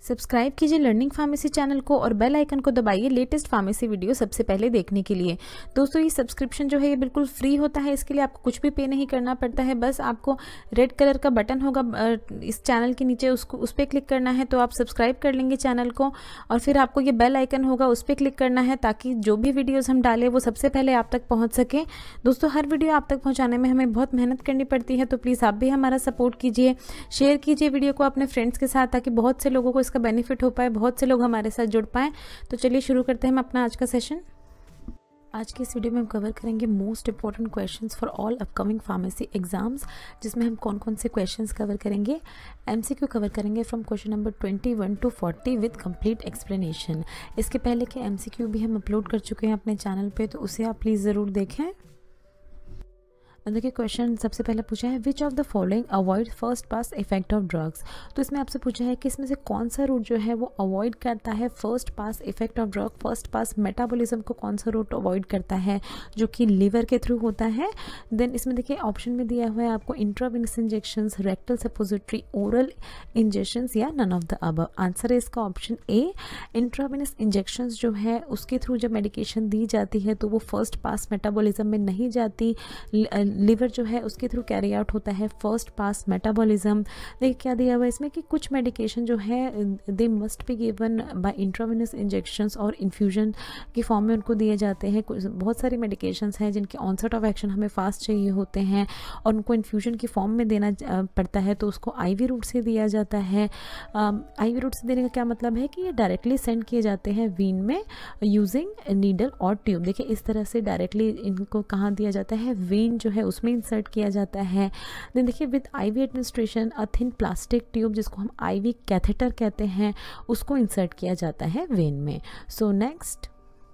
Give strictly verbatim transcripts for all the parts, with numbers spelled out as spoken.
Subscribe कीजिए learning pharmacy channel को और बेल आइकन को दबाइए लेटेस्ट फार्मेसी वीडियो सबसे पहले देखने के लिए। दोस्तों ये सब्सक्रिप्शन जो है ये बिल्कुल फ्री होता है, इसके लिए आपको कुछ भी पे नहीं करना पड़ता है। बस आपको रेड कलर का बटन होगा इस चैनल के नीचे, उसको उस पर क्लिक करना है तो आप सब्सक्राइब कर लेंगे चैनल को, और फिर आपको ये बेल आइकन होगा उस पर क्लिक करना है ताकि जो भी वीडियोज़ हम डालें वो सबसे पहले आप तक पहुँच सके। दोस्तों हर वीडियो आप तक पहुँचाने में हमें बहुत मेहनत करनी पड़ती है, तो प्लीज़ आप भी हमारा सपोर्ट कीजिए, शेयर कीजिए वीडियो को अपने फ्रेंड्स के साथ ताकि बहुत से लोगों को इसका बेनिफिट हो पाए, बहुत से लोग हमारे साथ जुड़ पाएँ। तो चलिए शुरू करते हैं हम अपना आज का सेशन। आज की इस वीडियो में हम कवर करेंगे most important questions for all upcoming pharmacy exams, जिसमें हम कौन कौन से क्वेश्चंस कवर करेंगे। एमसीक्यू कवर करेंगे from question number twenty one to forty with complete explanation. इसके पहले के एमसीक्यू भी हम अपलोड कर चुके हैं अपने चैनल पे, तो उसे आप प्लीज़ ज़रूर देखें। देखिए क्वेश्चन सबसे पहले पूछा है which of the following avoid first pass effect of drugs. तो इसमें आपसे पूछा है कि इसमें से कौन सा रूट जो है वो अवॉइड करता है first pass effect of drug, first pass metabolism को कौन सा रूट अवॉइड करता है जो कि लीवर के थ्रू होता है। देन इसमें देखिए ऑप्शन में दिया हुआ है आपको intravenous injections, rectal suppository, oral injections या none of the above. Answer है इसका ऑप्शन ए, इंट्रावेनस इंजेक्शंस जो है उसके थ्रू जब मेडिकेशन दी जाती है तो वो फर्स्ट पास मेटाबॉलिज्म में नहीं जाती, लिवर जो है उसके थ्रू कैरी आउट होता है फर्स्ट पास मेटाबॉलिज्म। देखिए क्या दिया हुआ है इसमें कि कुछ मेडिकेशन जो है they must be given by intravenous injections और इन्फ्यूजन की फॉर्म में उनको दिए जाते हैं। बहुत सारी मेडिकेशंस हैं जिनके ऑनसेट ऑफ एक्शन हमें फास्ट चाहिए होते हैं और उनको इन्फ्यूजन की फॉर्म में देना पड़ता है, तो उसको आईवी रूट से दिया जाता है। आईवी रूट से देने का क्या मतलब है कि ये डायरेक्टली सेंड किए जाते हैं वीन में यूजिंग नीडल और ट्यूब। देखिए इस तरह से डायरेक्टली इनको कहाँ दिया जाता है, वीन जो है उसमें इंसर्ट किया जाता है। देन देखिए with IV administration a thin plastic tube जिसको हम आईवी कैथेटर कहते हैं उसको इंसर्ट किया जाता है वेन में। सो नेक्स्ट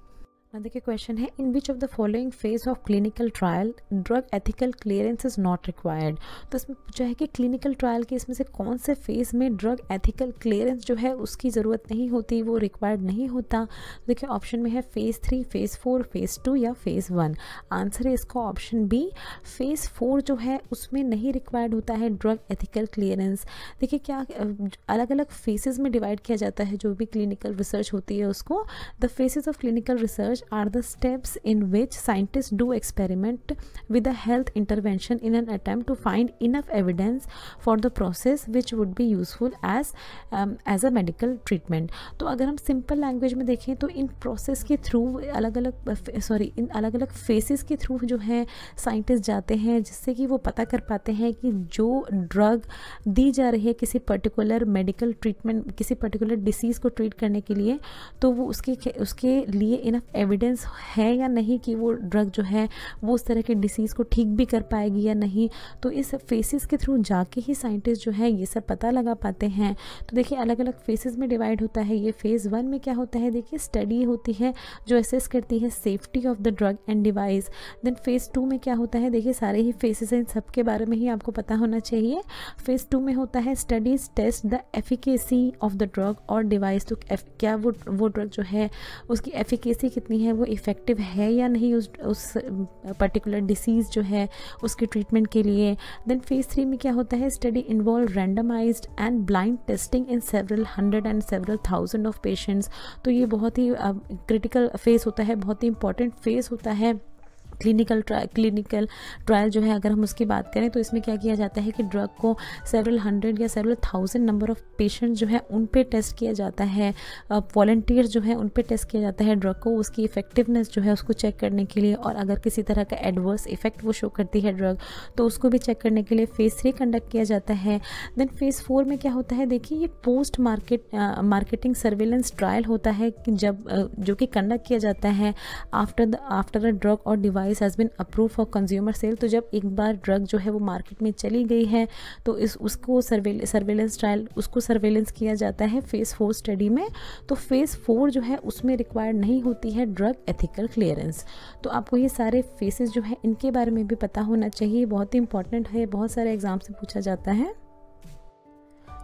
देखिए क्वेश्चन है in which of the following phase of clinical trial drug ethical clearance is not required. तो इसमें पूछा है कि क्लिनिकल ट्रायल के इसमें से कौन से फेज में ड्रग एथिकल क्लियरेंस जो है उसकी ज़रूरत नहीं होती, वो रिक्वायर्ड नहीं होता। देखिए ऑप्शन में है phase three, phase four, phase two या फेज़ वन। आंसर है इसका ऑप्शन बी, फेज़ फोर जो है उसमें नहीं रिक्वायर्ड होता है ड्रग एथिकल क्लियरेंस। देखिए क्या अलग अलग फेसेस में डिवाइड किया जाता है जो भी क्लिनिकल रिसर्च होती है उसको। The phases of clinical research are the steps in which scientists do experiment with a health intervention in an attempt to find enough evidence for the process which would be useful as um, as a medical treatment। तो अगर हम simple language में देखें तो in process के through अलग अलग sorry इन अलग अलग फेसेस के थ्रू जो है साइंटिस्ट जाते हैं जिससे कि वो पता कर पाते हैं कि जो ड्रग दी जा रही है किसी पर्टिकुलर मेडिकल ट्रीटमेंट, किसी पर्टिकुलर डिसीज़ को ट्रीट करने के लिए, तो वो उसके उसके लिए इनफ एविडेंस है या नहीं कि वो ड्रग जो है वो उस तरह के डिसीज़ को ठीक भी कर पाएगी या नहीं। तो इस फेसेस के थ्रू जाके ही साइंटिस्ट जो है ये सब पता लगा पाते हैं। तो देखिए अलग अलग फेसेस में डिवाइड होता है ये। फेज़ वन में क्या होता है, देखिए स्टडी होती है जो असेस करती है safety of the drug and device. Then phase two में क्या होता है, देखिए सारे ही फेसेस हैं, इन सब के बारे में ही आपको पता होना चाहिए। फेज़ टू में होता है studies test the efficacy of the drug और डिवाइस। तो क्या वो वो ड्रग जो है उसकी एफिकेसी कितनी है, वो इफ़ेक्टिव है या नहीं उस उस पर्टिकुलर डिसीज़ जो है उसके ट्रीटमेंट के लिए। देन फेज़ थ्री में क्या होता है, study involve randomized and blind testing in several hundred and several thousand of patients. तो ये बहुत ही क्रिटिकल फेज़ होता है, बहुत ही इंपॉर्टेंट फेज़ होता है क्लिनिकल ट्रायल। क्लिनिकल ट्रायल जो है अगर हम उसकी बात करें तो इसमें क्या किया जाता है कि ड्रग को सेवरल हंड्रेड या several thousand number of patient जो है उन पे टेस्ट किया जाता है, वॉलंटियर्स जो है उन पे टेस्ट किया जाता है ड्रग को, उसकी इफेक्टिवनेस जो है उसको चेक करने के लिए, और अगर किसी तरह का एडवर्स इफेक्ट वो शो करती है ड्रग तो उसको भी चेक करने के लिए फेज़ थ्री कंडक्ट किया जाता है। देन फेज़ फोर में क्या होता है, देखिए ये post market marketing surveillance trial होता है कि जब uh, जो कि कंडक्ट किया जाता है after the after a drug और device has been approve for consumer sale. तो जब एक बार ड्रग जो है वो मार्केट में चली गई है तो इस उसको सर्वे सर्वेलेंस ट्रायल उसको सर्वेलेंस किया जाता है फेज़ फोर स्टडी में। तो फेज़ फोर जो है उसमें रिक्वायर्ड नहीं होती है ड्रग एथिकल क्लियरेंस। तो आपको ये सारे फेसेस जो है इनके बारे में भी पता होना चाहिए, बहुत ही इंपॉर्टेंट है, बहुत सारे एग्जाम से पूछा जाता है।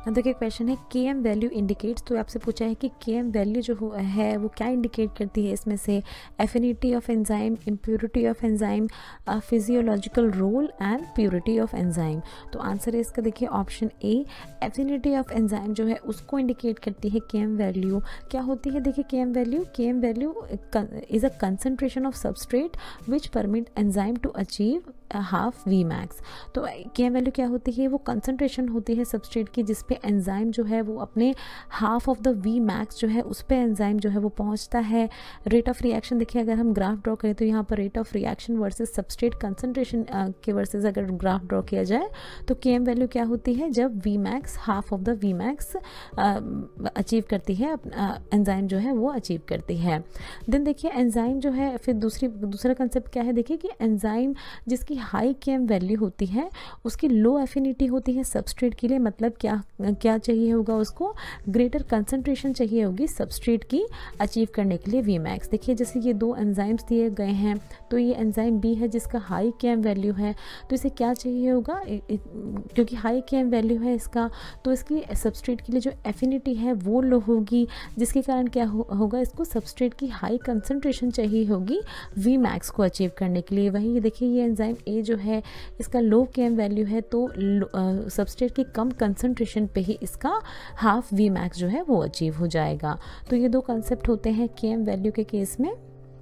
अब देखिए क्वेश्चन है के एम वैल्यू इंडिकेट्स, तो आपसे पूछा है कि के एम वैल्यू जो हो- है वो क्या इंडिकेट करती है इसमें से, affinity of enzyme, impurity of enzyme, physiological role and purity of enzyme. तो आंसर है इसका देखिए option A, affinity of enzyme जो है उसको इंडिकेट करती है के एम वैल्यू। क्या होती है देखिए K M value, K M value is a concentration of substrate which permit enzyme to achieve half V max. तो के एम वैल्यू क्या होती है, वो कंसंट्रेशन होती है सबस्ट्रेट की जिस पे एंजाइम जो है वो अपने half of the V max जो है उस पे एंजाइम जो है वो पहुंचता है। रेट ऑफ रिएक्शन देखिए अगर हम ग्राफ ड्रॉ करें तो यहाँ पर rate of reaction versus substrate concentration के वर्सेस अगर ग्राफ ड्रॉ किया जाए तो के एम वैल्यू क्या होती है, जब V max half of the V max achieve करती है, एंजाइम जो है वो अचीव करती है। देन देखिए एंजाइम जो है, फिर दूसरी दूसरा कंसेप्ट क्या है देखिए कि एंजाइम जिसकी हाई के एम वैल्यू होती है उसकी लो एफिनिटी होती है सबस्ट्रेट के लिए, मतलब क्या क्या चाहिए होगा उसको, ग्रेटर कंसंट्रेशन चाहिए होगी सबस्ट्रेट की अचीव करने के लिए वी मैक्स। देखिए जैसे ये दो एंजाइम्स दिए गए हैं, तो ये एंजाइम बी है जिसका हाई के एम वैल्यू है, तो इसे क्या चाहिए होगा, क्योंकि हाई के एम वैल्यू है इसका, तो इसकी सबस्ट्रेट के लिए जो एफिनिटी है वो लो होगी, जिसके कारण क्या हो, होगा इसको सबस्ट्रेट की हाई कंसंट्रेशन चाहिए होगी वी मैक्स को अचीव करने के लिए। वहीं ये देखिए ये एंजाइम ए जो है इसका लो के एम वैल्यू है, तो सबस्ट्रेट की कम कंसंट्रेशन पे ही इसका हाफ वी मैक्स जो है वो अचीव हो जाएगा। तो ये दो कंसेप्ट होते हैं के एम वैल्यू के केस में।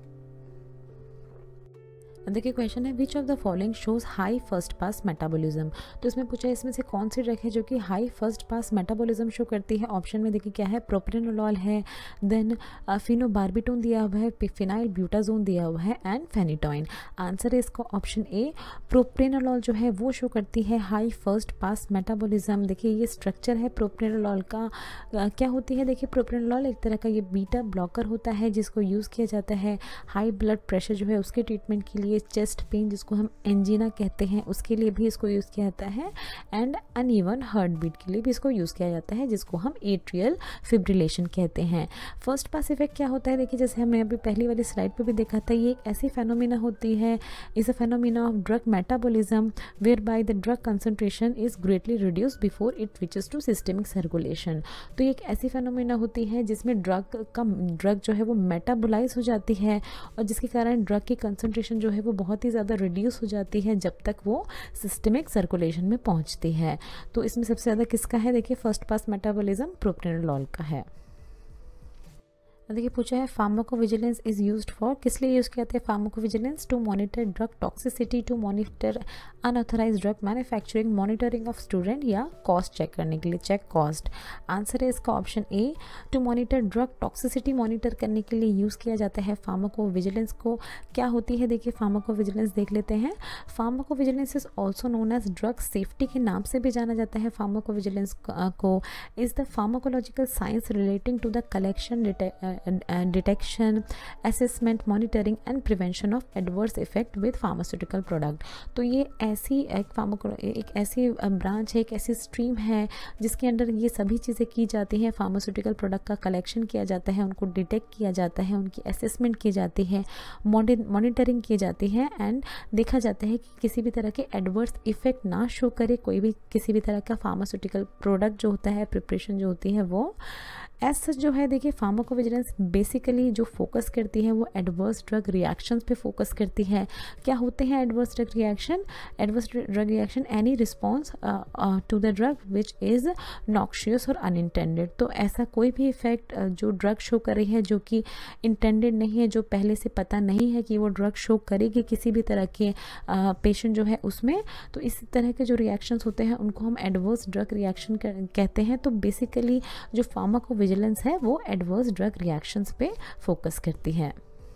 देखिए क्वेश्चन है which of the following shows high first pass metabolism. तो इसमें पूछा है इसमें से कौन सी ड्रग है जो कि high first pass metabolism show करती है। ऑप्शन में देखिए क्या है, प्रोप्रेनोलॉल है, देन फिनोबार्बिटोन दिया हुआ है, फिनाइल ब्यूटाजोन दिया हुआ है एंड फेनिटोइन। आंसर है इसका ऑप्शन ए, प्रोप्रेनोलॉल जो है वो शो करती है हाई फर्स्ट पास मेटाबॉलिज्म। देखिए ये स्ट्रक्चर है प्रोप्रेनोलॉल का, आ, क्या होती है देखिए प्रोप्रेनोलॉल एक तरह का ये बीटा ब्लॉकर होता है जिसको यूज़ किया जाता है हाई ब्लड प्रेशर जो है उसके ट्रीटमेंट के लिए, चेस्ट पेन जिसको हम एंजीना कहते हैं उसके लिए भी इसको यूज़ किया जाता है, एंड अनइवन हार्ट बीट के लिए भी इसको यूज़ किया जाता है जिसको हम एट्रियल फिब्रिलेशन कहते हैं। फर्स्ट पास इफेक्ट क्या होता है देखिए जैसे हमने अभी पहली वाली स्लाइड पे भी देखा था, ये एक ऐसी फेनोमिना होती है, is a phenomena of drug metabolism whereby the drug concentration is greatly reduce before it reaches to systemic circulation. तो ये एक ऐसी फेनोमिना होती है जिसमें ड्रग का ड्रग जो है वो मेटाबोलाइज हो जाती है और जिसके कारण ड्रग की कंसंट्रेशन जो है वो बहुत ही ज़्यादा रिड्यूस हो जाती है जब तक वो सिस्टमिक सर्कुलेशन में पहुंचती है। तो इसमें सबसे ज़्यादा किसका है देखिए फर्स्ट पास मेटाबॉलिज्म प्रोप्रेनोलॉल का है। देखिए पूछा है फार्माकोविजिलेंस इज यूज्ड फॉर, किस लिए यूज़ किया जाता है pharmacovigilance, to monitor drug toxicity, to monitor unauthorize drug manufacturing, monitoring of student या कॉस्ट चेक करने के लिए, चेक कॉस्ट। आंसर है इसका option A, to monitor drug toxicity monitor करने के लिए यूज़ किया जाता है फार्माकोविजिलेंस को। क्या होती है देखिए फार्माकोविजिलेंस देख लेते हैं। Pharmacovigilance is also known as drug safety के नाम से भी जाना जाता है फार्माकोविजिलेंस को, is the pharmacological science relating to the collection, detection, assessment, monitoring and prevention of adverse effect with pharmaceutical product. तो ये ऐसी एक फार्माको एक ऐसी ब्रांच है, एक ऐसी स्ट्रीम है जिसके अंडर ये सभी चीज़ें की जाती हैं। फार्मास्यूटिकल प्रोडक्ट का कलेक्शन किया जाता है, उनको डिटेक्ट किया जाता है, उनकी असेसमेंट की जाती है, मॉनिटरिंग की जाती है एंड देखा जाता है कि किसी भी तरह के एडवर्स इफेक्ट ना शो करे कोई भी किसी भी तरह का फार्मास्यूटिकल प्रोडक्ट जो होता है, प्रिपरेशन जो होती है वो। एज सच जो है देखिए फार्माकोविजिलेंस बेसिकली जो फोकस करती है वो एडवर्स ड्रग रिएक्शंस पे फोकस करती है। क्या होते हैं adverse drug reaction? Adverse drug reaction any response to the drug which is noxious और अनइंटेंडेड। तो ऐसा कोई भी इफेक्ट uh, जो ड्रग शो कर रही है जो कि इंटेंडेड नहीं है, जो पहले से पता नहीं है कि वो ड्रग शो करेगी किसी भी तरह के पेशेंट uh, जो है उसमें, तो इस तरह के जो रिएक्शंस होते हैं उनको हम एडवर्स ड्रग रिएक्शन कहते हैं। तो बेसिकली जो फार्माकोविजिलेंस है वो एडवर्स ड्रग रिएक्शंस पे फोकस करती है।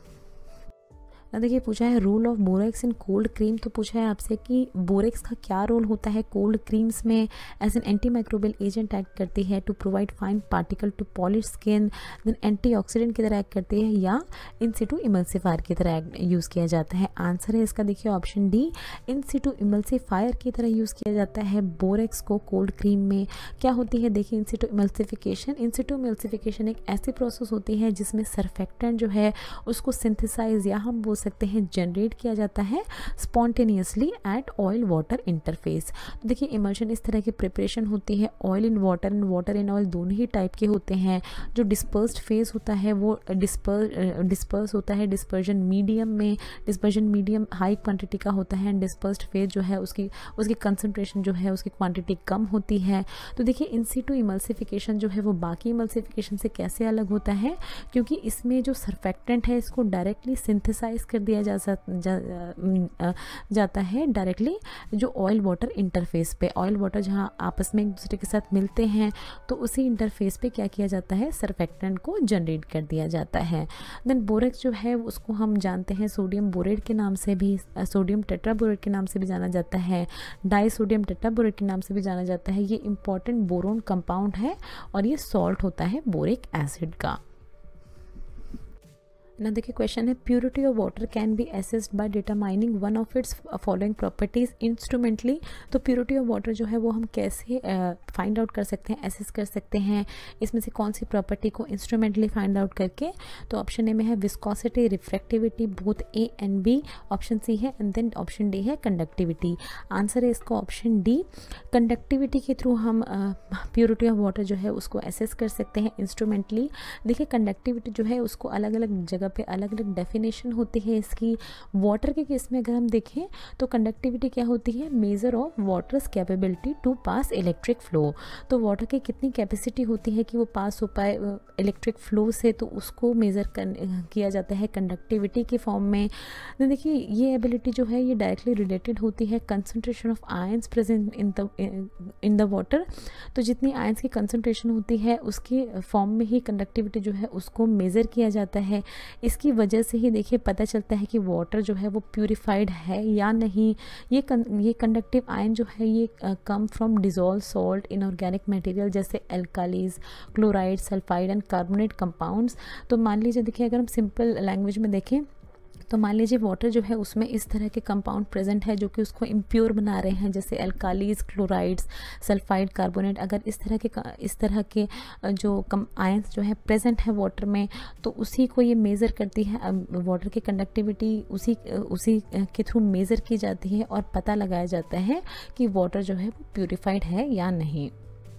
देखिए पूछा है role of borax in cold cream. तो पूछा है आपसे कि बोरेक्स का क्या रोल होता है कोल्ड क्रीम्स में। As an anti microbial agent act करती है to provide fine particle to polish skin, then antioxidant की तरह एक्ट करती है या इन सिटू इमल्सिफायर की तरह यूज़ किया जाता है। आंसर है इसका देखिए option D, in situ emulsifier की तरह यूज़ किया जाता है बोरेक्स को कोल्ड क्रीम में। क्या होती है देखिए इन सिटू इमल्सिफिकेशन। इन सिटू इमल्सिफिकेशन एक ऐसी प्रोसेस होती है जिसमें सरफेक्टेंट जो है उसको सिंथेसाइज या हम बोल सकते हैं जनरेट किया जाता है spontaneously at oil water interface. तो देखिए इमल्शन इस तरह की प्रिपरेशन होती है, oil in water and water in oil दोनों ही टाइप के होते हैं। जो डिस्पर्स्ड फेज होता है वो डिस्पर्स डिस्पर्स होता है डिस्पर्जन मीडियम में, डिस्पर्जन मीडियम हाई क्वांटिटी का होता है, एंड डिस्पर्स्ड फेज जो है उसकी उसकी कंसंट्रेशन जो है उसकी क्वांटिटी कम होती है। तो देखिए इन सीटू इमल्सिफिकेशन जो है वो बाकी इमल्सिफिकेशन से कैसे अलग होता है, क्योंकि इसमें जो सरफेक्टेंट है इसको डायरेक्टली सिंथेसाइज कर दिया जा, जा जाता है डायरेक्टली जो ऑयल वाटर इंटरफेस पे। ऑयल वाटर जहाँ आपस में एक दूसरे के साथ मिलते हैं तो उसी इंटरफेस पे क्या किया जाता है, सरफेक्टेंट को जनरेट कर दिया जाता है। देन बोरेक्स जो है उसको हम जानते हैं सोडियम बोरेट के नाम से भी, सोडियम टेट्राबोरेट के नाम से भी जाना जाता है, डाई सोडियम टेट्राबोरेट के नाम से भी जाना जाता है। ये इंपॉर्टेंट बोरोन कंपाउंड है और ये सॉल्ट होता है बोरिक एसिड का। ना देखिए क्वेश्चन है purity of water can be assessed by determining one of its following properties instrumentally. तो प्योरिटी ऑफ वाटर जो है वो हम कैसे फाइंड uh, आउट कर सकते हैं, असेस कर सकते हैं, इसमें से कौन सी प्रॉपर्टी को इंस्ट्रूमेंटली फाइंड आउट करके। तो ऑप्शन ए में है viscosity, refractivity, both A and B, option C है, एंड देन ऑप्शन डी है कंडक्टिविटी। आंसर है इसका ऑप्शन डी, कंडक्टिविटी के थ्रू हम प्योरिटी ऑफ वाटर जो है उसको असेस कर सकते हैं इंस्ट्रूमेंटली। देखिए कंडक्टिविटी जो है उसको अलग अलग जगह पे अलग अलग डेफिनेशन होती है इसकी। वाटर के केस में अगर हम देखें तो कंडक्टिविटी क्या होती है, measure of water's capability to pass electric flow. तो वाटर की कितनी कैपेसिटी होती है कि वो पास हो पाए इलेक्ट्रिक फ्लो से, तो उसको मेज़र किया जाता है कंडक्टिविटी के फॉर्म में। तो देखिए ये एबिलिटी जो है ये डायरेक्टली रिलेटेड होती है concentration of ions present in the in the water. तो जितनी आयंस की कंसंट्रेशन होती है उसके फॉर्म में ही कंडक्टिविटी जो है उसको मेज़र किया जाता है। इसकी वजह से ही देखिए पता चलता है कि वाटर जो है वो प्यूरिफाइड है या नहीं। ये कं, ये कंडक्टिव आयन जो है ये come from dissolve salt, inorganic material जैसे alkalies, chloride, sulphide and carbonate compounds. तो मान लीजिए देखिए अगर हम सिंपल लैंग्वेज में देखें तो मान लीजिए वाटर जो है उसमें इस तरह के कंपाउंड प्रेजेंट है जो कि उसको इम्प्योर बना रहे हैं, जैसे एल्कालीज, क्लोराइड्स, सल्फाइड, कार्बोनेट। अगर इस तरह के इस तरह के जो कम आयंस जो है प्रेजेंट है वाटर में, तो उसी को ये मेज़र करती है। वाटर की कंडक्टिविटी उसी उसी के थ्रू मेज़र की जाती है और पता लगाया जाता है कि वाटर जो है वो प्यूरिफाइड है या नहीं।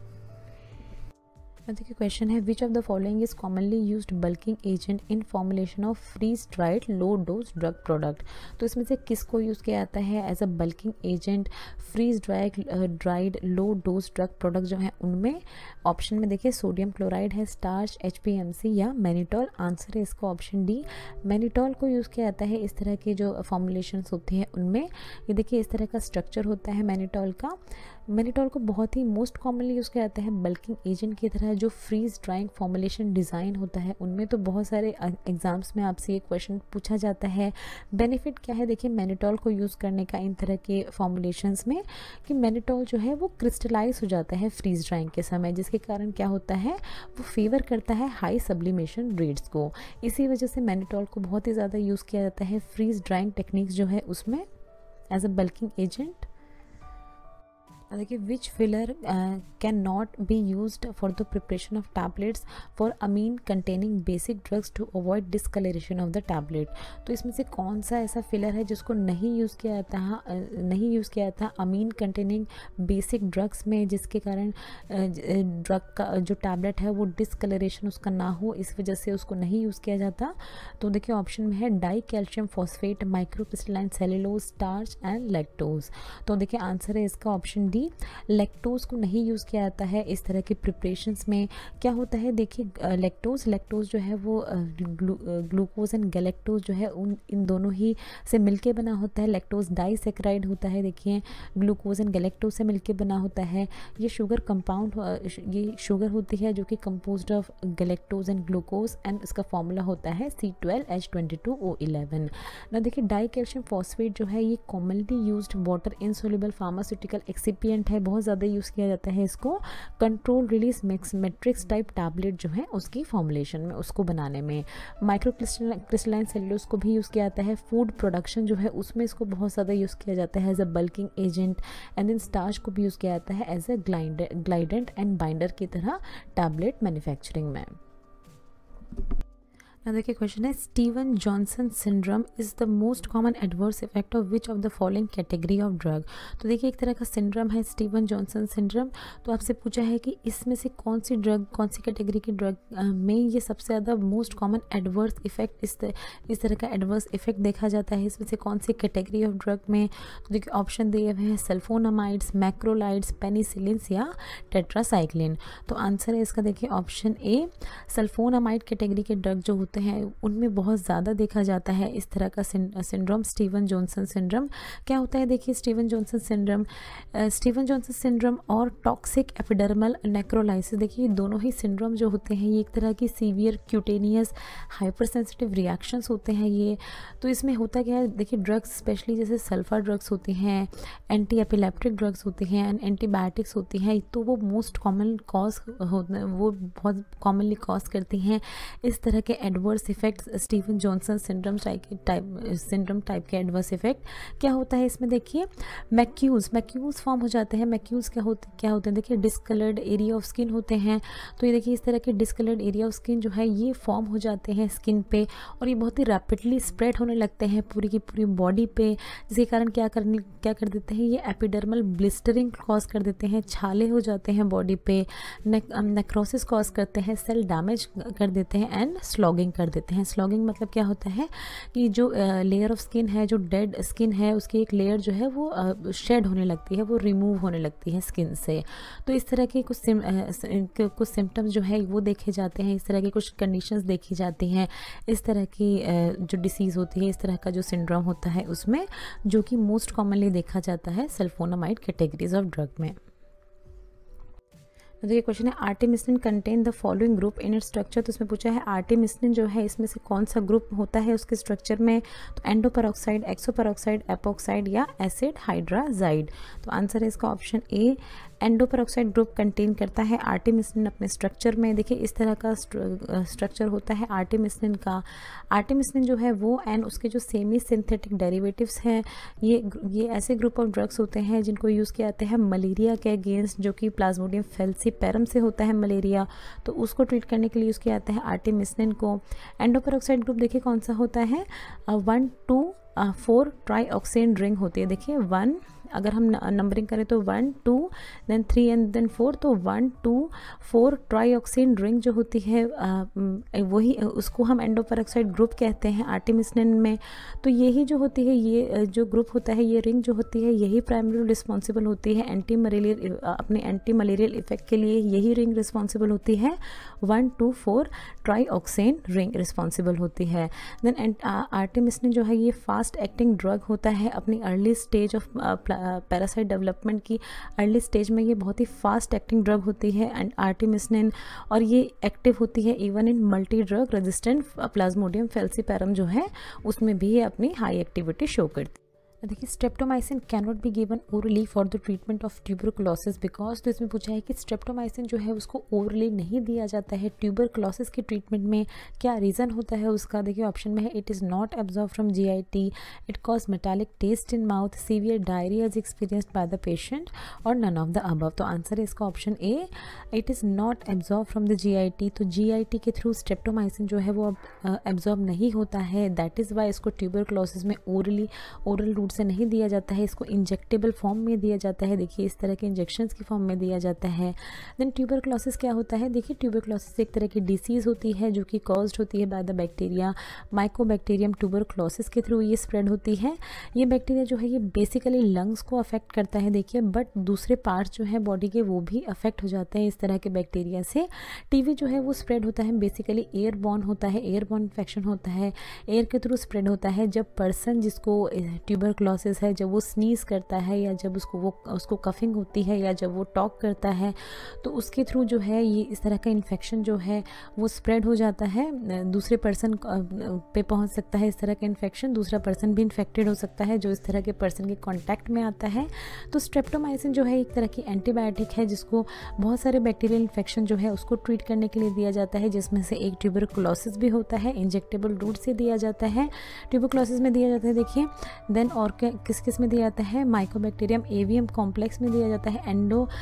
देखिए क्वेश्चन है which of the following is commonly used bulking agent in formulation of freeze dried low dose drug product. तो इसमें से किसको यूज़ किया जाता है as a bulking agent freeze dried dried low dose drug product जो है उनमें? ऑप्शन में देखिए सोडियम क्लोराइड है, starch, H P M C या मैनिटॉल। आंसर है इसका ऑप्शन डी, मैनिटॉल को यूज़ किया जाता है इस तरह के जो फॉर्मुलेशंस होती हैं उनमें। ये देखिए इस तरह का स्ट्रक्चर होता है मैनिटॉल का। मैनिटॉल को बहुत ही मोस्ट कॉमनली यूज़ किया जाता है बल्किंग एजेंट की तरह। जो फ्रीज ड्राइंग फॉर्मुलेशन डिज़ाइन होता है उनमें तो बहुत सारे एग्जाम्स में आपसे ये क्वेश्चन पूछा जाता है। बेनिफिट क्या है देखिए मैनिटॉल को यूज़ करने का इन तरह के फॉर्मुलेशंस में, कि मैनिटॉल जो है वो क्रिस्टलाइज हो जाता है फ्रीज ड्राइंग के समय, जिसके कारण क्या होता है वो फेवर करता है हाई सब्लिमेशन रेट्स को। इसी वजह से मैनिटॉल को बहुत ही ज़्यादा यूज़ किया जाता है फ्रीज ड्राइंग टेक्निक्स जो है उसमें एज अ बल्किंग एजेंट। देखिए which filler can not be used for the preparation of tablets for amine containing basic drugs to avoid discoloration of the tablet. तो इसमें से कौन सा ऐसा फिलर है जिसको नहीं यूज़ किया जाता है नहीं यूज़ किया जाता अमीन कंटेनिंग बेसिक ड्रग्स में, जिसके कारण ड्रग का जो टैबलेट है वो डिस्कलरेशन उसका ना हो, इस वजह से उसको नहीं यूज़ किया जाता। तो देखिए ऑप्शन में है dicalcium phosphate, microcrystalline cellulose, starch and lactose. तो देखिए आंसर है इसका ऑप्शन डी, लैक्टोज को नहीं यूज़ किया जाता है इस तरह की प्रिपरेशंस में। क्या होता है देखिए लैक्टोज लैक्टोज जो है वो ग्लू, ग्लूकोज एंड गैलेक्टोज जो है उन इन दोनों ही से मिलके बना होता है। लैक्टोज डाइसैकेराइड होता है, देखिए ग्लूकोज एंड गैलेक्टोज से मिलके बना होता है। ये शुगर कंपाउंड ये शुगर होती है जो कि composed of galactose and glucose, and इसका फॉर्मूला होता है C twelve H twenty two O eleven. ना देखिए डाई कैल्शियम फॉस्फेट जो है ये commonly used water insoluble pharmaceutical excipient है, बहुत ज़्यादा यूज़ किया जाता है इसको control release mix matrix type tablet जो है उसकी फॉर्मुलेशन में, उसको बनाने में। माइक्रो क्रिस्टलाइन सेलुलोज को भी यूज़ किया जाता है फूड प्रोडक्शन जो है उसमें, इसको बहुत ज़्यादा यूज़ किया जाता है as a bulking agent. And then starch को भी यूज़ किया जाता है as a glidant and binder की तरह टैबलेट मैन्युफैक्चरिंग में। अब देखिए क्वेश्चन है, Steven Johnson syndrome is the most common adverse effect of which of the following category of drug. तो देखिए एक तरह का सिंड्रोम है स्टीवन जॉनसन सिंड्रोम। तो आपसे पूछा है कि इसमें से कौन सी ड्रग, कौन सी कैटेगरी की ड्रग में ये सबसे ज़्यादा मोस्ट कॉमन एडवर्स इफेक्ट, इस तरह इस तरह का एडवर्स इफेक्ट देखा जाता है, इसमें से कौन सी कैटेगरी ऑफ ड्रग में। तो देखिए ऑप्शन दिए हुए हैं सल्फोनामाइड्स, मैक्रोलाइड्स, पेनिसिलिन्स या टेट्रासाइक्लिन। तो आंसर है इसका देखिए ऑप्शन ए, सल्फोनामाइड कैटेगरी के ड्रग जो होते हैं उनमें बहुत ज़्यादा देखा जाता है इस तरह का सिंड्रोम, स्टीवन जॉनसन सिंड्रोम। क्या होता है देखिए Steven Johnson syndrome, Steven Johnson syndrome और टॉक्सिक एपिडर्मल नेक्रोलाइसिस, देखिए दोनों ही सिंड्रोम जो होते हैं ये एक तरह की severe cutaneous hyper sensitive reactions होते हैं ये। तो इसमें होता क्या है देखिए, ड्रग्स स्पेशली जैसे सल्फा ड्रग्स होती हैं, एंटी एपिलेप्टिक ड्रग्स होती हैं एंड एंटीबायोटिक्स होती हैं, तो वो मोस्ट कॉमन कॉज होते हैं, वो बहुत कॉमनली कॉज करती हैं इस तरह के adverse effect, Steven Johnson syndrome type type syndrome type के एडवर्स इफेक्ट। क्या होता है इसमें देखिए, मैक्यूज मैक्यूज फॉर्म हो जाते हैं। मैक्यूज क्या होते क्या होते हैं देखिए, डिस्कलर्ड एरिया ऑफ स्किन होते हैं। तो ये देखिए इस तरह के डिस्कलर्ड एरिया ऑफ स्किन जो है ये फॉर्म हो जाते हैं स्किन पे और ये बहुत ही रैपिडली स्प्रेड होने लगते हैं पूरी की पूरी बॉडी पे, जिसके कारण क्या करने क्या कर देते हैं ये एपिडर्मल ब्लिस्टरिंग कॉज कर देते हैं, छाले हो जाते हैं बॉडी पे, नेक्रोसिस कॉज करते हैं, सेल डैमेज कर देते हैं एंड स्लॉगिंग कर देते हैं। स्लॉगिंग मतलब क्या होता है कि जो लेयर ऑफ स्किन है, जो डेड स्किन है उसकी एक लेयर जो है वो शेड होने लगती है, वो रिमूव होने लगती है स्किन से। तो इस तरह के कुछ सिम, कुछ सिम्टम्स जो है वो देखे जाते हैं, इस तरह की कुछ कंडीशंस देखी जाती हैं इस तरह की जो डिसीज़ होती है, इस तरह का जो सिंड्रोम होता है उसमें, जो कि मोस्ट कॉमनली देखा जाता है सल्फोनामाइड कैटेगरीज ऑफ ड्रग में। तो ये क्वेश्चन है, artemisinin contain the following group in its structure. तो इसमें पूछा है आर्टेमिसिन जो है इसमें से कौन सा ग्रुप होता है उसके स्ट्रक्चर में। तो एंडोपेरोक्साइड, एक्सोपेरोक्साइड, एपोक्साइड या एसिड हाइड्राजाइड। तो आंसर है इसका option A, endoperoxide group contain करता है आर्टेमिसिन अपने स्ट्रक्चर में। देखिए इस तरह का स्ट्रक्चर होता है आर्टेमिसिन का। आर्टेमिसिन जो है वो एंड उसके जो सेमी सिंथेटिक डेरिवेटिव्स हैं, ये ये ऐसे ग्रुप ऑफ ड्रग्स होते हैं जिनको यूज़ किया जाता है मलेरिया के अगेंस्ट, जो कि प्लाज्मोडियम फैल्सीपेरम से होता है मलेरिया, तो उसको ट्रीट करने के लिए यूज़ किया जाता है आर्टेमिसिन को। एंडोपेरोक्साइड ग्रुप देखिए कौन सा होता है, one two four trioxane ring होती है। देखिए वन, अगर हम नंबरिंग करें तो one two then three and then four, तो one two four trioxane ring जो होती है आ, वही उसको हम एंडोपेरोक्साइड ग्रुप कहते हैं आर्टेमिसिन में। तो यही जो होती है, ये जो ग्रुप होता है, ये रिंग जो होती है, यही प्राइमरी रिस्पॉन्सिबल होती है एंटी मलेरियल, अपने एंटी मलेरियल इफेक्ट के लिए यही रिंग रिस्पॉन्सिबल होती है। One two four trioxane ring responsible होती है। देन आर्टेमिसिन जो है ये फास्ट एक्टिंग ड्रग होता है अपनी early stage of parasite development की अर्ली स्टेज में, ये बहुत ही फास्ट एक्टिंग ड्रग होती है एंड आर्टेमिसिन, और ये एक्टिव होती है even in multi drug resistant plasmodium falciparum जो है उसमें भी ये अपनी हाई एक्टिविटी शो करती है। देखिए streptomycin can not be given orally for the treatment of tuberculosis because. तो इसमें पूछा है कि स्ट्रेप्टोमाइसिन जो है उसको ओरली नहीं दिया जाता है ट्यूबरकुलोसिस के ट्रीटमेंट में, क्या रीज़न होता है उसका। देखिए ऑप्शन में है, it is not absorb from G I T, it cause metallic taste in mouth, severe diarrhoea is experienced by the patient, और नन ऑफ द अबव। तो आंसर है इसका option A, it is not absorb from the G I T. तो G I T के through streptomycin जो है वो अब एब्जॉर्ब नहीं होता है, दैट इज़ वाई इसको ट्यूबरकुलोसिस में ओरली ओरल रूट से नहीं दिया जाता है, इसको इंजेक्टेबल फॉर्म में दिया जाता है। देखिए इस तरह के इंजेक्शंस की फॉर्म में दिया जाता है। देन ट्यूबरकुलोसिस क्या होता है, देखिए ट्यूबरकुलोसिस एक तरह की डिसीज़ होती है जो कि कॉज्ड होती है by the bacteria mycobacterium tuberculosis के थ्रू ये स्प्रेड होती है। ये बैक्टीरिया जो है ये बेसिकली लंग्स को अफेक्ट करता है देखिए, बट दूसरे पार्ट्स जो है बॉडी के वो भी अफेक्ट हो जाते हैं इस तरह के बैक्टीरिया से। टीबी जो है वो स्प्रेड होता है बेसिकली एयरबॉर्न होता है, एयरबॉर्न इन्फेक्शन होता है, एयर के थ्रू स्प्रेड होता है। जब पर्सन जिसको ट्यूबरकुलोसिस है, जब वो स्नीज करता है या जब उसको वो उसको कफिंग होती है या जब वो टॉक करता है, तो उसके थ्रू जो है ये इस तरह का इन्फेक्शन जो है वो स्प्रेड हो जाता है, दूसरे पर्सन पे पहुंच सकता है इस तरह का इन्फेक्शन, दूसरा पर्सन भी इन्फेक्टेड हो सकता है जो इस तरह के पर्सन के कांटेक्ट में आता है। तो स्ट्रेप्टोमाइसिन जो है एक तरह की एंटीबायोटिक है जिसको बहुत सारे बैक्टीरियल इन्फेक्शन जो है उसको ट्रीट करने के लिए दिया जाता है, जिसमें से एक ट्यूबरकुलोसिस भी होता है, इंजेक्टेबल रूट से दिया जाता है, ट्यूबरकुलोसिस में दिया जाता है। देखिए देन और किस किस में दिया जाता है, माइकोबैक्टीरियम एवियम कॉम्प्लेक्स में दिया जाता है,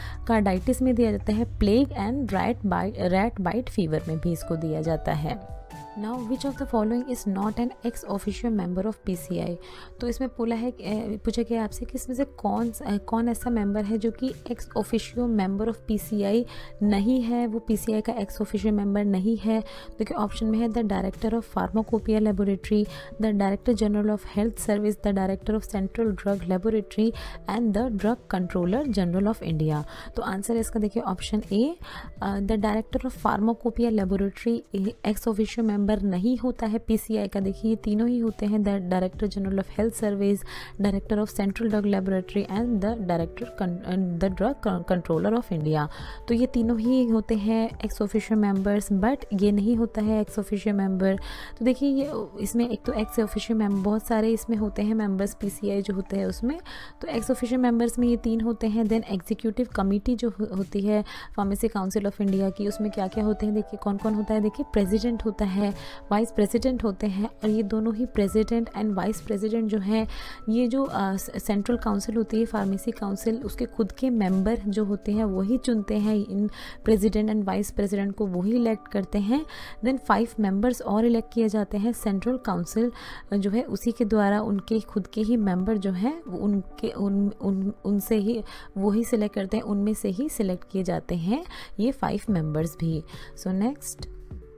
एंडोकार्डाइटिस में दिया जाता है, plague and rat bite rat bite fever में भी इसको दिया जाता है। Now which of the following is not an ex officio member of PCI. तो इसमें बोला है, पूछा गया आपसे कि इसमें से कौन कौन ऐसा मेंबर है जो कि ex officio member of PCI नहीं है, वो पीसीआई का एक्स ऑफिशियो मेंबर नहीं है। देखिए ऑप्शन में है the director of pharmacopoeia laboratory, the director general of health service, the director of central drug laboratory and the drug controller general of India. तो आंसर है इसका देखिए option A, the director of pharmacopoeia laboratory ex officio member नहीं होता है PCI का। देखिए ये तीनों ही होते हैं, the director general of health service, director of central drug laboratory and the director the drug controller of India. तो ये तीनों ही होते हैं एक्स ऑफिशियो मेंबर्स, बट ये नहीं होता है एक्स ऑफिशियो मेंबर। तो देखिए ये इसमें एक तो एक्स ऑफिशियो मेंबर बहुत सारे इसमें होते हैं मेंबर्स पीसीआई जो होते हैं उसमें, तो एक्स ऑफिशियो मेंबर्स में ये तीन होते हैं। देन एग्जीक्यूटिव कमेटी जो होती है फार्मेसी काउंसिल ऑफ इंडिया की, उसमें क्या क्या होते हैं देखिए कौन कौन होता है। देखिए प्रेसिडेंट होता है, वाइस प्रेसिडेंट होते हैं, और ये दोनों ही प्रेसिडेंट एंड वाइस प्रेसिडेंट जो है, ये जो सेंट्रल काउंसिल होती है फार्मेसी काउंसिल, उसके खुद के मेंबर जो होते हैं वही चुनते हैं इन प्रेसिडेंट एंड वाइस प्रेसिडेंट को, वही इलेक्ट करते हैं। देन फाइव मेंबर्स और इलेक्ट किए जाते हैं सेंट्रल काउंसिल जो है उसी के द्वारा, उनके खुद के ही मेंबर जो हैं उनके उन उन उनसे ही वही सिलेक्ट करते हैं, उनमें से ही सिलेक्ट किए जाते हैं ये फाइव मेंबर्स भी। सो नेक्स्ट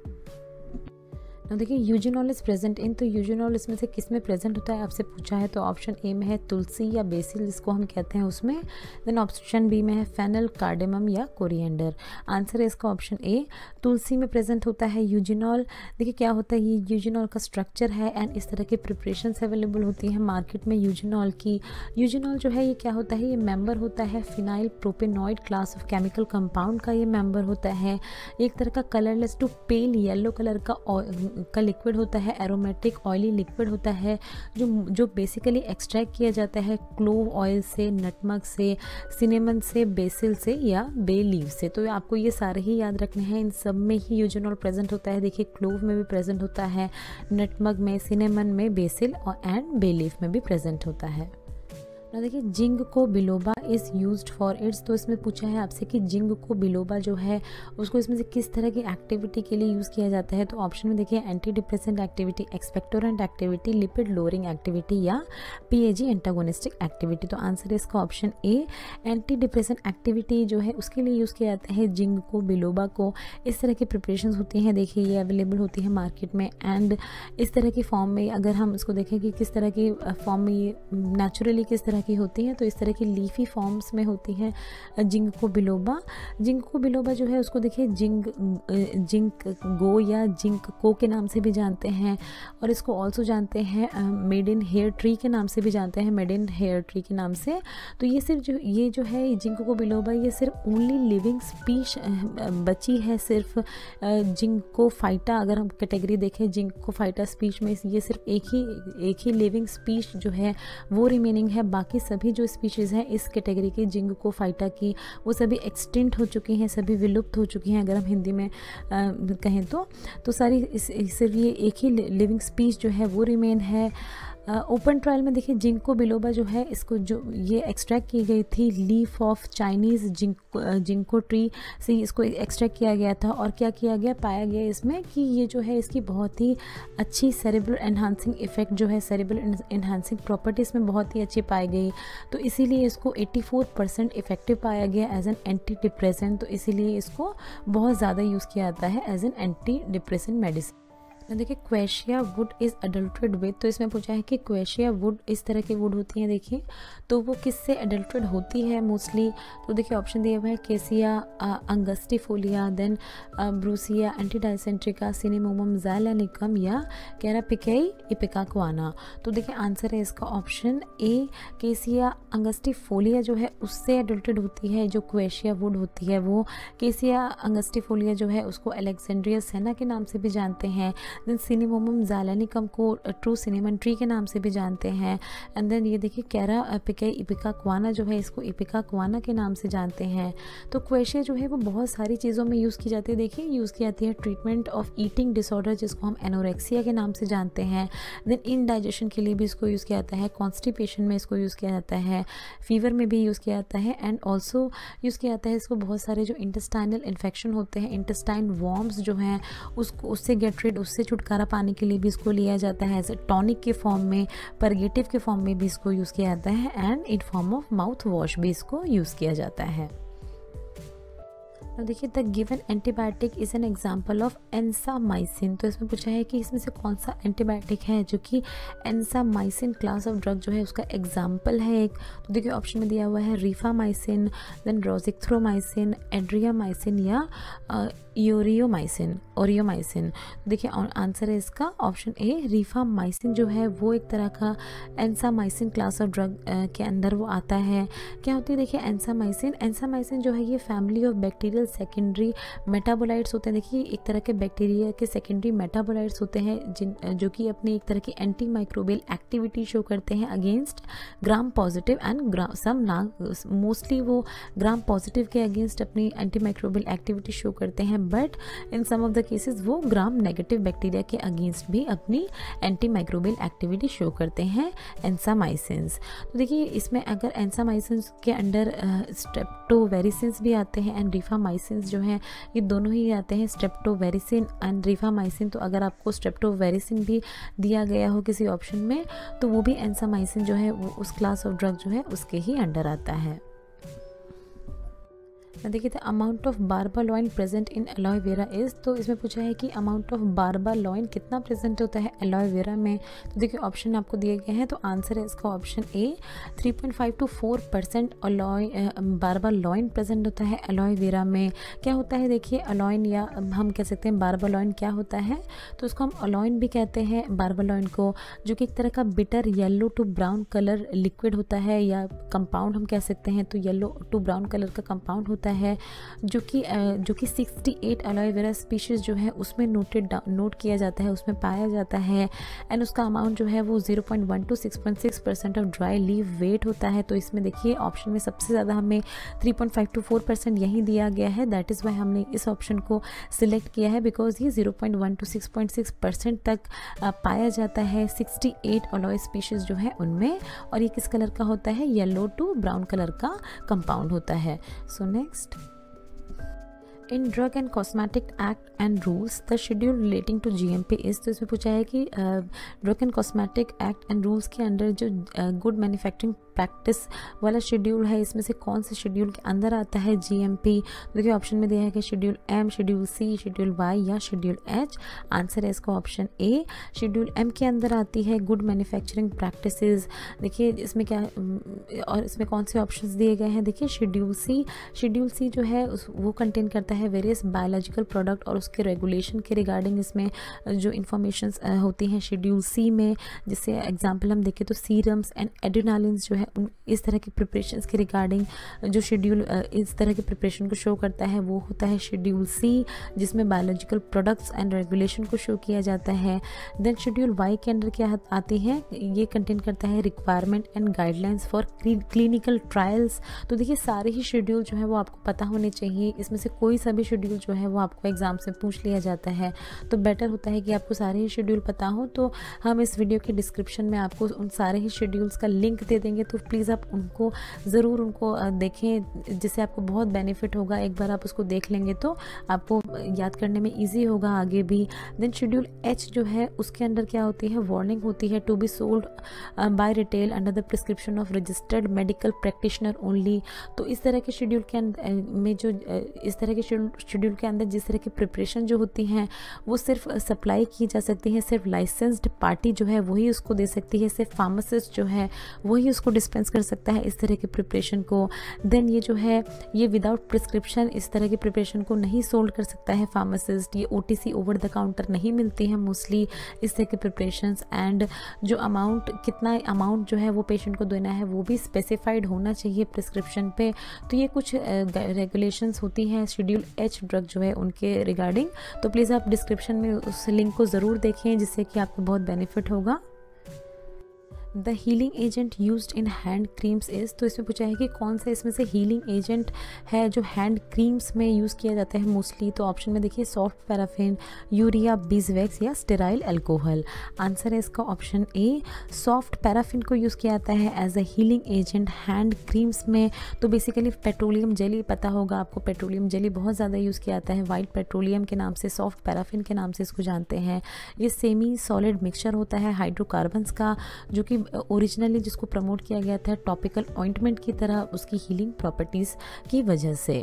ना देखिए यूजिनॉल इज प्रेजेंट इन, तो यूजिनॉल इसमें से किस में प्रेजेंट होता है आपसे पूछा है, तो ऑप्शन ए में है तुलसी या बेसिल जिसको हम कहते हैं उसमें। देन ऑप्शन बी में है फेनल, कार्डेमम या कोरिएंडर। आंसर है इसका ऑप्शन ए, तुलसी में प्रेजेंट होता है यूजिनॉल। देखिए क्या होता है, ये यूजिनॉल का स्ट्रक्चर है एंड इस तरह की प्रिपरेशंस अवेलेबल होती हैं मार्केट में यूजिनॉल की। यूजिनॉल जो है ये क्या होता है, ये मेंबर होता है phenyl propanoid class of chemical compound का, ये मेंबर होता है। एक तरह का colourless to pale yellow colour का का लिक्विड होता है, एरोमेटिक ऑयली लिक्विड होता है, जो जो बेसिकली एक्सट्रैक्ट किया जाता है क्लोव ऑयल से, नटमग से, सिनेमन से, बेसिल से या बे लीव से। तो आपको ये सारे ही याद रखने हैं, इन सब में ही यूजिनॉल प्रेजेंट होता है। देखिए क्लोव में भी प्रेजेंट होता है, नटमग में, सिनेमन में, बेसिल और एंड बे लीफ में भी प्रेजेंट होता है। ना देखिए ginkgo biloba is used for its, तो इसमें पूछा है आपसे कि जिंको बिलोबा जो है उसको इसमें से किस तरह की एक्टिविटी के लिए यूज़ किया जाता है। तो ऑप्शन में देखिए antidepressant activity, expectorant activity, lipid lowering activity या पीएजी एंटागोनिस्टिक एक्टिविटी। तो आंसर है इसका option A, antidepressant activity जो है उसके लिए यूज़ किया जाता है जिंको बिलोबा को। इस तरह की प्रिपरेशन होती हैं, देखिए ये अवेलेबल होती है मार्केट में, एंड इस तरह की फॉर्म में अगर हम इसको देखें कि किस तरह की फॉर्म में ये नेचुरली किस तरह की होती हैं, तो इस तरह की लीफी फॉर्म्स में होती हैं जिंको बिलोबा। जिंको बिलोबा जो है उसको देखिए जिंक जिंक गो या जिंक को के नाम से भी जानते हैं, और इसको ऑल्सो जानते हैं मेड इन हेयर ट्री के नाम से भी जानते हैं, मेड इन हेयर ट्री के नाम से। तो ये सिर्फ जो ये जो है जिंको बिलोबा ये सिर्फ ओनली लिविंग स्पीश बची है, सिर्फ जिंको फाइटा अगर हम कैटेगरी देखें जिंको फाइटा स्पीच में ये सिर्फ एक ही एक ही लिविंग स्पीच जो है वो रिमेनिंग है। बाकी सभी जो स्पीशीज़ हैं इस कैटेगरी की जिंको फाइटा की वो सभी एक्सटिंक्ट हो चुकी हैं, सभी विलुप्त हो चुकी हैं अगर हम हिंदी में आ, कहें तो तो सारी इस, सिर्फ ये एक ही लिविंग स्पीच जो है वो रिमेन है। ओपन ट्रायल में देखिए जिंको बिलोबा जो है इसको जो ये एक्सट्रैक्ट की गई थी leaf of Chinese ginkgo ginkgo tree से इसको एक्सट्रैक्ट किया गया था, और क्या किया गया, पाया गया इसमें कि ये जो है इसकी बहुत ही अच्छी सेरेब्रल एनहांसिंग इफेक्ट जो है, सेरेब्रल एनहांसिंग प्रॉपर्टी इसमें बहुत ही अच्छी पाई गई। तो इसीलिए इसको चौरासी परसेंट इफेक्टिव पाया गया एज एन एंटी डिप्रेसेंट, तो इसीलिए इसको बहुत ज़्यादा यूज़ किया जाता है as an antidepressant medicine. देखिए quassia wood is adulterated with, तो इसमें पूछा है कि क्वेशिया वुड इस तरह की वुड होती हैं देखिए, तो वो किससे अडल्ट्रेड होती है मोस्टली। तो देखिए ऑप्शन दिया हुआ है केसिया अंगस्टिफोलिया, देन ब्रूसिया एंटीडाइसेंट्रिका, सिनेमोमम ज़ैलानिकम या कैरापिकेई इपिकाक्वाना। तो देखिए आंसर है इसका ऑप्शन ए, केसिया अंगस्टिफोलिया जो है उससे अडल्ट्रेड होती है। जो क्वेशिया वुड होती है वो केसिया अंगस्टिफोलिया जो है उसको अलेक्जेंड्रिया सेना के नाम से भी जानते हैं। देन सिनेमोमम ज़ैलानिकम को ट्रू सिनेमन ट्री के नाम से भी जानते हैं। एंड देन ये देखिए कैरा पिके इपिकाक्वाना जो है इसको इपिकाक्वाना के नाम से जानते हैं। तो क्वेशिया जो है वो बहुत सारी चीज़ों में यूज़ की जाती है। देखिए यूज़ की जाती है ट्रीटमेंट ऑफ ईटिंग डिसऑर्डर जिसको हम एनोरेक्सिया के नाम से जानते हैं। देन इनडाइजेशन के लिए भी इसको यूज़ किया जाता है, कॉन्स्टिपेशन में इसको यूज़ किया जाता है, फीवर में भी यूज़ किया जाता है, एंड ऑल्सो यूज़ किया जाता है इसको बहुत सारे जो इंटेस्टाइनल इन्फेक्शन होते हैं, इंटेस्टाइन वॉर्म्स जो हैं उसको उससे गेट रिड उससे छुटकारा पाने के लिए भी इसको लिया जाता है, एज ए टॉनिक के फॉर्म में, परगेटिव के फॉर्म में भी इसको यूज़ किया जाता है, and in form of mouthwash भी इसको यूज़ किया जाता है। अब देखिए the given antibiotic is an example of ansamycin. तो इसमें पूछा है कि इसमें से कौन सा एंटीबायोटिक है जो कि एंसामाइसिन क्लास ऑफ ड्रग जो है उसका एग्जाम्पल है एक। तो देखिए ऑप्शन में दिया हुआ है रिफामाइसिन, देन रोजिथ्रोमाइसिन, एड्रियामाइसिन या यूरियोमाइसिन ओरियोमाइसिन। देखिए आंसर है इसका ऑप्शन ए रिफामाइसिन जो है वो एक तरह का एंसामाइसिन क्लास ऑफ ड्रग के अंदर वो आता है। क्या होती है देखिए एंसामाइसिन, एंसामाइसिन जो है ये family of bacterial secondary metabolites होते हैं। देखिए एक तरह के बैक्टीरिया के सेकेंडरी मेटाबोलाइट्स होते हैं जिन जो कि अपनी एक तरह की एंटी माइक्रोबियल एक्टिविटी शो करते हैं against gram positive and some ना मोस्टली वो ग्राम पॉजिटिव के अगेंस्ट अपनी एंटी माइक्रोबियल एक्टिविटी शो करते हैं, but in some of the cases वो ग्राम नेगेटिव बैक्टीरिया के अगेंस्ट भी अपनी एंटी माइक्रोबियल एक्टिविटी शो करते हैं एंसामाइसिन्स। तो देखिए इसमें अगर एंसामाइसिन्स के अंडर स्ट्रेप्टोवेरिसिन्स भी आते हैं एंड रिफामाइसिन्स जो हैं ये दोनों ही आते हैं, स्ट्रेप्टोवेरिसिन एंड रिफामाइसिन। तो अगर आपको स्ट्रेप्टोवेरिसिन भी दिया गया हो किसी ऑप्शन में तो वो भी एंसामाइसिन जो है वो उस क्लास ऑफ ड्रग जो है उसके ही अंडर आता है। देखिए the amount of barbaloin present in aloe vera is. तो इसमें पूछा है कि अमाउंट ऑफ बारबालॉइन कितना प्रेजेंट होता है एलोए वेरा में। तो देखिए ऑप्शन आपको दिए गए हैं, तो आंसर है इसका option A three point five to four percent aloe barbaloin present होता है एलोए वेरा में। क्या होता है देखिए अलोइन या हम कह सकते हैं बारबालॉइन क्या होता है, तो उसको हम अलोइन भी कहते हैं बारबालॉइन को, जो कि एक तरह का bitter yellow to brown colour liquid होता है या कंपाउंड हम कह सकते हैं। तो येलो टू ब्राउन कलर का कंपाउंड होता है जो कि जो कि अड़सठ एलोए वेरा स्पीशीज जो है उसमें नोटेड नोट किया जाता है, उसमें पाया जाता है, एंड उसका अमाउंट जो है वो zero point one to six point six percent of dry leaf weight होता है। तो इसमें देखिए ऑप्शन में सबसे ज़्यादा हमें three point five to four percent यही दिया गया है, दैट इज़ वाई हमने इस ऑप्शन को सिलेक्ट किया है, बिकॉज ये zero point one to six point six percent तक पाया जाता है अड़सठ एलोए स्पीशीज जो है उनमें, और ये किस कलर का होता है, येलो टू ब्राउन कलर का कंपाउंड होता है। So next, in drug and cosmetic act and rules the schedule relating to GMP is. तो इसमें पूछा है कि drug and cosmetic act and rules के अंडर जो गुड मैन्युफैक्चरिंग प्रैक्टिस वाला शेड्यूल है इसमें से कौन से शेड्यूल के अंदर आता है जीएमपी। देखिए ऑप्शन में दिया है कि schedule M, schedule C, schedule Y या शेड्यूल एच। आंसर है इसका ऑप्शन ए, शेड्यूल एम के अंदर आती है गुड मैन्युफैक्चरिंग प्रैक्टिसेस। देखिए इसमें क्या और इसमें कौन से ऑप्शंस दिए गए हैं, देखिए शेड्यूल सी, शेड्यूल सी जो है उस वो कंटेन करता है वेरियस बायोलॉजिकल प्रोडक्ट और उसके रेगुलेशन के रिगार्डिंग इसमें जो इन्फॉर्मेशन होती हैं शेड्यूल सी में। जैसे एग्जांपल हम देखें तो सीरम्स एंड एड्रेनालिन्स जो है इस तरह की प्रिपरेशंस के रिगार्डिंग जो शेड्यूल इस तरह के प्रिपरेशन को शो करता है वो होता है शेड्यूल सी, जिसमें बायोलॉजिकल प्रोडक्ट्स एंड रेगुलेशन को शो किया जाता है। देन शेड्यूल वाई के अंदर क्या आती है, ये कंटेन करता है requirement and guidelines for clinical trials. तो देखिए सारे ही शेड्यूल जो है वो आपको पता होने चाहिए, इसमें से कोई सा भी शेड्यूल जो है वो आपको एग्जाम से पूछ लिया जाता है, तो बेटर होता है कि आपको सारे ही शेड्यूल पता हो। तो हम इस वीडियो के डिस्क्रिप्शन में आपको उन सारे ही शेड्यूल्स का लिंक दे देंगे, तो प्लीज़ आप उनको ज़रूर उनको देखें, जिससे आपको बहुत बेनिफिट होगा। एक बार आप उसको देख लेंगे तो आपको याद करने में ईजी होगा आगे भी। देन शेड्यूल एच जो है उसके अंदर क्या होती है, वार्निंग होती है to be sold by retail under the prescription of registered medical practitioner only. तो इस तरह के शेड्यूल के अंदर में जो इस तरह के शेड्यूल के अंदर जिस तरह की प्रिपरेशन जो होती हैं वो सिर्फ सप्लाई की जा सकती है, सिर्फ लाइसेंस्ड पार्टी जो है वही उसको दे सकती है, सिर्फ फार्मासिस्ट जो है वही उसको डिस्पेंस कर सकता है इस तरह की प्रिपरेशन को। देन ये जो है ये विदाउट प्रिस्क्रिप्शन इस तरह की प्रिपरेशन को नहीं सोल्ड कर सकता है फार्मासिस्ट। ये ओटीसी ओवर द काउंटर नहीं मिलती है मोस्टली इस तरह की प्रिपरेशंस, एंड जो अमाउंट कितना अमाउंट जो है वो पेशेंट को देना है वो भी स्पेसिफाइड होना चाहिए प्रिस्क्रिप्शन पे। तो ये कुछ रेगुलेशंस होती हैं शेड्यूल एच ड्रग जो है उनके रिगार्डिंग। तो प्लीज़ आप डिस्क्रिप्शन में उस लिंक को ज़रूर देखें जिससे कि आपको बहुत बेनिफिट होगा। The healing agent used in hand creams is, तो इसमें पूछा है कि कौन सा इसमें से हीलिंग एजेंट है जो हैंड क्रीम्स में यूज़ किया जाता है मोस्टली। तो ऑप्शन में देखिए सॉफ्ट पैराफिन, यूरिया, बीजवैक्स या स्टेराइल अल्कोहल। आंसर है इसका ऑप्शन ए, सॉफ्ट पैराफिन को यूज़ किया जाता है as a healing agent hand creams में। तो बेसिकली पेट्रोलियम जेली, पता होगा आपको, पेट्रोलियम जेली बहुत ज़्यादा यूज़ किया जाता है, वाइट पेट्रोलियम के नाम से, सॉफ्ट पैराफिन के नाम से इसको जानते हैं। ये सेमी सॉलिड मिक्सचर होता है हाइड्रोकार्बन्स का, जो कि ओरिजिनली जिसको प्रमोट किया गया था टॉपिकल ऑइंटमेंट की तरह उसकी हीलिंग प्रॉपर्टीज़ की वजह से।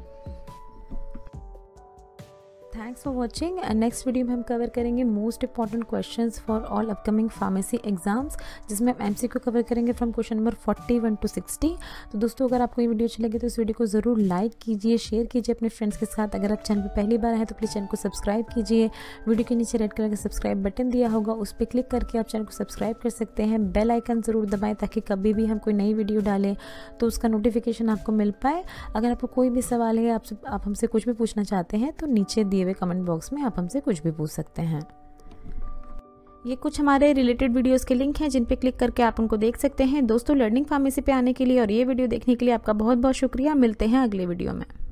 Thanks for watching. Next video में हम कवर करेंगे most important questions for all upcoming pharmacy exams, जिसमें हम एमसीक्यू कवर करेंगे फ्रॉम क्वेश्चन नंबर इकतालीस टू साठ। तो दोस्तों अगर आपको ये वीडियो अच्छी लगे तो इस वीडियो को ज़रूर लाइक कीजिए, शेयर कीजिए अपने फ्रेंड्स के साथ। अगर आप चैनल पर पहली बार आए तो प्लीज़ चैनल को सब्सक्राइब कीजिए। वीडियो के नीचे रेड कलर का सब्सक्राइब बटन दिया होगा, उस पर क्लिक करके आप चैनल को सब्सक्राइब कर सकते हैं। बेल आइकन ज़रूर दबाएं ताकि कभी भी हम कोई नई वीडियो डालें तो उसका नोटिफिकेशन आपको मिल पाए। अगर आपको कोई भी सवाल है, आपसे आप हमसे कुछ भी पूछना चाहते हैं तो नीचे दिए हुए कमेंट बॉक्स में आप हमसे कुछ भी पूछ सकते हैं। ये कुछ हमारे रिलेटेड वीडियोस के लिंक हैं जिन पे क्लिक करके आप उनको देख सकते हैं। दोस्तों लर्निंग फार्मेसी पे आने के लिए और ये वीडियो देखने के लिए आपका बहुत बहुत शुक्रिया। मिलते हैं अगले वीडियो में।